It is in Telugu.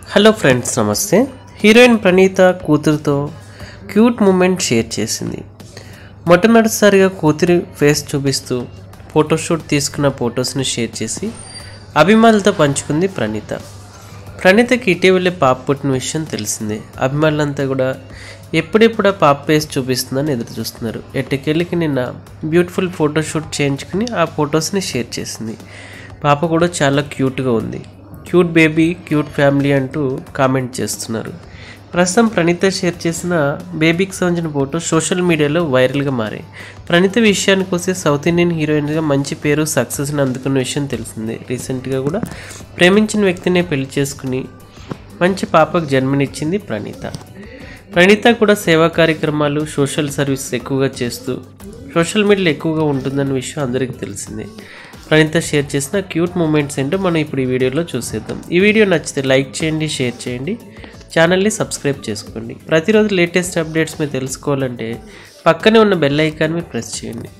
హలో ఫ్రెండ్స్, నమస్తే. హీరోయిన్ ప్రణీత కూతురుతో క్యూట్ మూమెంట్ షేర్ చేసింది. మొట్టమొదటిసారిగా కూతురి ఫేస్ చూపిస్తూ ఫోటోషూట్ తీసుకున్న ఫొటోస్ని షేర్ చేసి అభిమానులతో పంచుకుంది ప్రణీత. ప్రణీతకి ఇటీవలే పాప పుట్టిన విషయం తెలిసిందే. అభిమానులంతా కూడా ఎప్పుడెప్పుడు పాప ఫేస్ చూపిస్తుందని ఎదురు చూస్తున్నారు. ఎట్టకేళ్ళకి నిన్న బ్యూటిఫుల్ ఫోటోషూట్ చేయించుకుని ఆ ఫొటోస్ని షేర్ చేసింది. పాప కూడా చాలా క్యూట్గా ఉంది. క్యూట్ బేబీ, క్యూట్ ఫ్యామిలీ అంటూ కామెంట్ చేస్తున్నారు. ప్రస్తుతం ప్రణీత షేర్ చేసిన బేబీకి సంబంధించిన ఫోటో సోషల్ మీడియాలో వైరల్గా మారాయి. ప్రణీత విషయానికి వస్తే సౌత్ ఇండియన్ హీరోయిన్గా మంచి పేరు, సక్సెస్ని అందుకున్న విషయం తెలిసిందే. రీసెంట్గా కూడా ప్రేమించిన వ్యక్తినే పెళ్లి చేసుకుని మంచి పాపకు జన్మనిచ్చింది ప్రణీత. ప్రణీత కూడా సేవా కార్యక్రమాలు, సోషల్ సర్వీస్ ఎక్కువగా చేస్తూ సోషల్ మీడియాలో ఎక్కువగా ఉంటుందన్న విషయం అందరికీ తెలిసిందే. ప్రణీత షేర్ చేసిన క్యూట్ మూమెంట్స్ ఏంటో మనం ఇప్పుడు ఈ వీడియోలో చూసేద్దాం. ఈ వీడియో నచ్చితే లైక్ చేయండి, షేర్ చేయండి, ఛానల్ని సబ్స్క్రైబ్ చేసుకోండి. ప్రతిరోజు లేటెస్ట్ అప్డేట్స్ మీరు తెలుసుకోవాలంటే పక్కనే ఉన్న బెల్ ఐకాన్ మీద ప్రెస్ చేయండి.